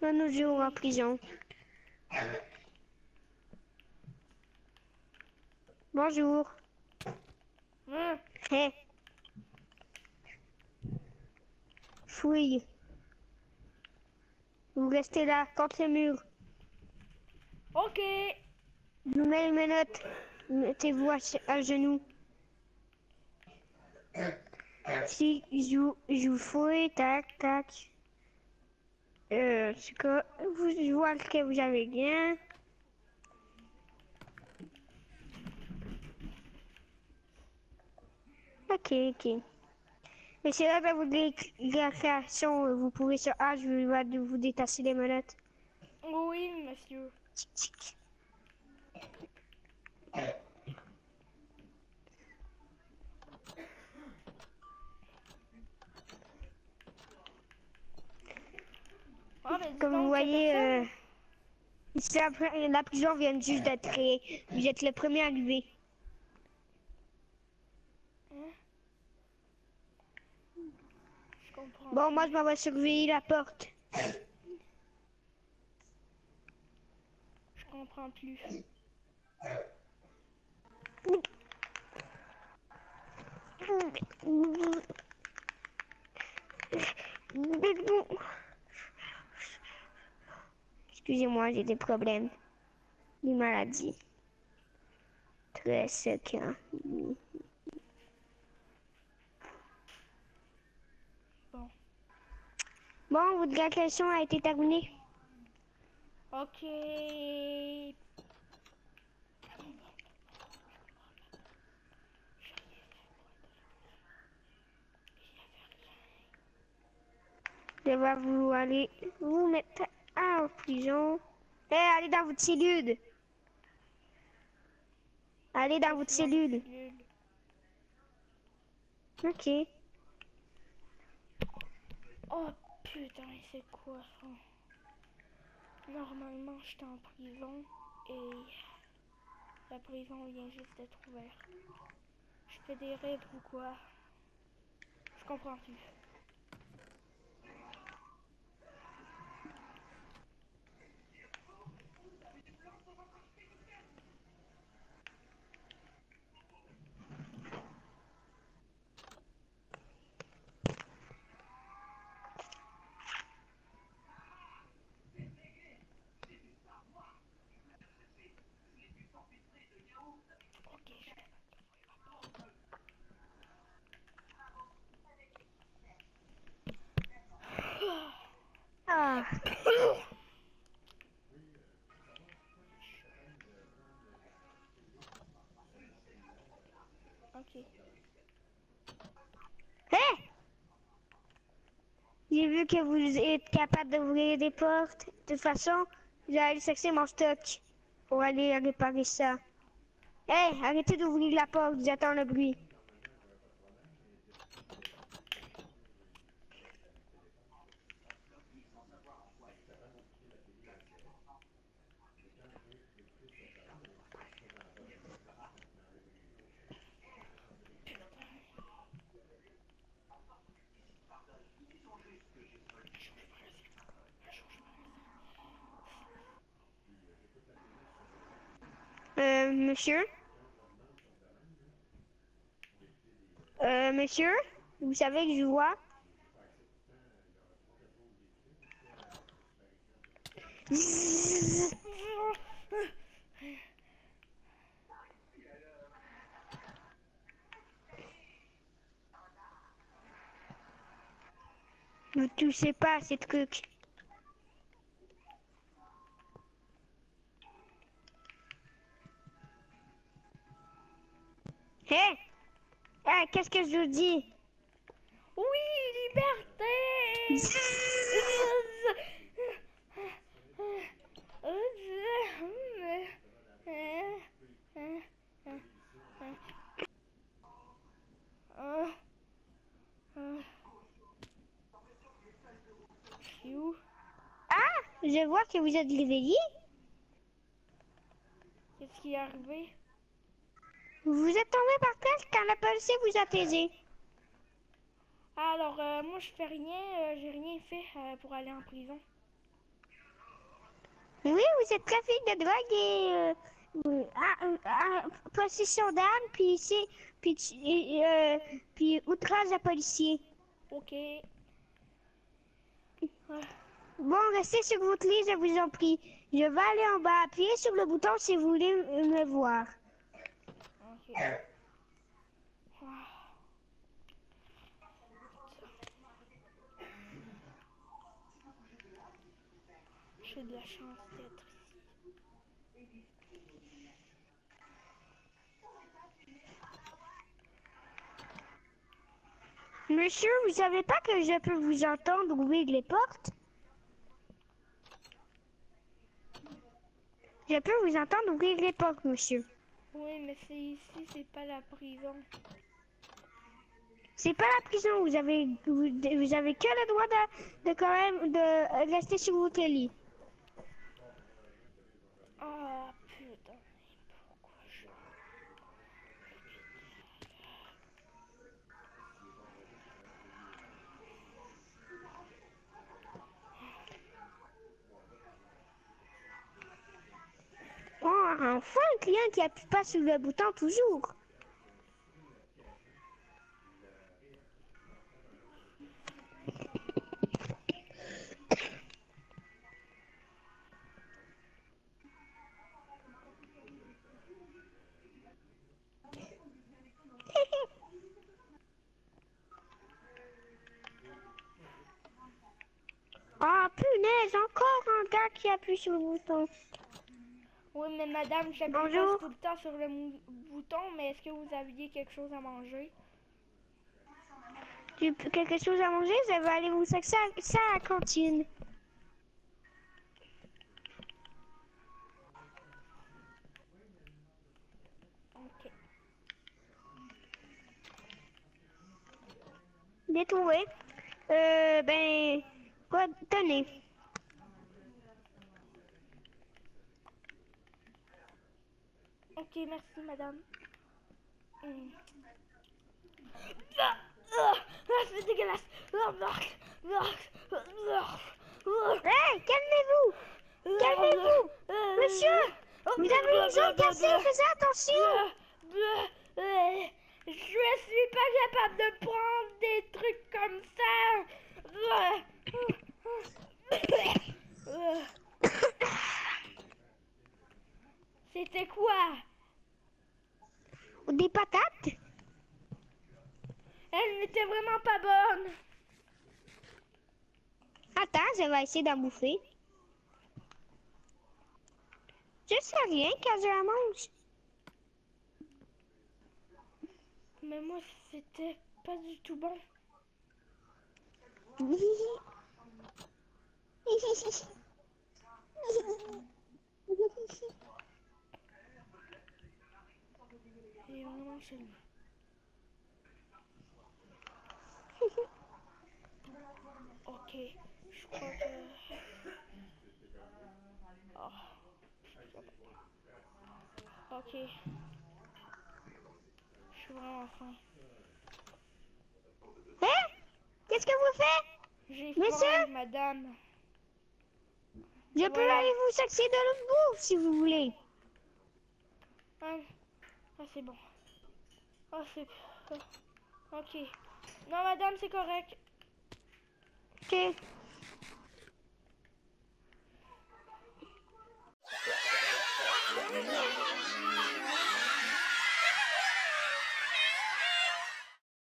Un autre jour en prison. Bonjour. Hé. Fouille. Vous restez là, contre le mur. Ok. Je vous mets les menottes. Mettez-vous à genoux. Si je vous fouille, tac, tac. C'est que je vois que vous avez bien. Ok, ok. Mais c'est là dans la création, vous pouvez sur A, je vais vous détasser les menottes. Oui, monsieur. Tic, tic. Ah, mais dis Comme vous donc, il y a voyez, personne. ici, la prison vient juste d'être créée. Vous êtes le premier arrivé. Hein? Je comprends Bon, plus. moi, je m'en vais surveiller la porte. Je comprends plus. Excusez-moi, j'ai des problèmes. Des maladies. Très sec, hein. Bon. Bon, votre graduation a été terminée. Ok. Je vais vous aller vous mettre en prison. Eh, allez dans votre cellule. Allez dans Je votre suis dans ma cellule. cellule. Ok. Oh putain, c'est quoi ça? Normalement, j'étais en prison et la prison vient juste d'être ouverte. Je fais des raids ou quoi? Je comprends plus. Ok, je vais Ah. Ok. Hé! J'ai vu que vous êtes capable d'ouvrir des portes. De toute façon, je vais aller chercher mon stock pour aller réparer ça. Hé, arrêtez d'ouvrir la porte, j'attends le bruit. Monsieur? Monsieur? Vous savez que je vois? Ne touchez pas à ces trucs. Hé! Ah, qu'est-ce que je vous dis? Oui, liberté! Je suis où? Ah! Je vois que vous êtes réveillé. Qu'est-ce qui est arrivé? Vous êtes tombé par terre quand la police vous a taisé. Alors, moi je fais rien, j'ai rien fait pour aller en prison. Oui, vous êtes trafic de drogue et possession d'armes, puis ici, puis, puis outrage à policier. Ok. Ouais. Bon, restez sur votre lit, je vous en prie. Je vais aller en bas. Appuyez sur le bouton si vous voulez me voir. Ok. Ah. J'ai de la chance d'être ici. Monsieur, vous savez pas que je peux vous entendre ouvrir les portes? Je peux vous entendre ouvrir les portes, monsieur. Oui, mais c'est ici, c'est pas la prison. C'est pas la prison, vous avez que le droit de quand même de rester sur votre lit. Ah, putain, pourquoi je... Oh, enfin un client qui appuie pas sur le bouton toujours. Oh punaise, encore un gars qui appuie sur le bouton. Oui, mais madame, j'appuie pas Bonjour. tout le temps sur le bouton, mais est-ce que vous aviez quelque chose à manger? Quelque chose à manger? Vous allez aller vous chercher ça à la cantine. Ok. Détrouvé. Ben, quoi, tenez. Ok, merci madame. Ah, ah, ah, c'est dégueulasse. Hey, calmez-vous! Calmez-vous! Monsieur! Vous avez une jambe cassée, faites attention! Je suis pas capable de prendre des trucs comme ça. C'était quoi? Des patates? Elle n'était vraiment pas bonne. Attends, je vais essayer d'en bouffer. Je sais rien quand je la mange. Mais moi, c'était pas du tout bon. Il est vraiment chelou. Ok, je crois que... Oh. Ok. Je suis vraiment faim. Hein? Qu'est-ce que vous faites? J'ai Monsieur? faim, madame. Je peux Voilà. aller vous chercher de l'autre bouffe si vous voulez. Ah, c'est bon. Oh, c'est... Ok. Non, madame, c'est correct. Ok.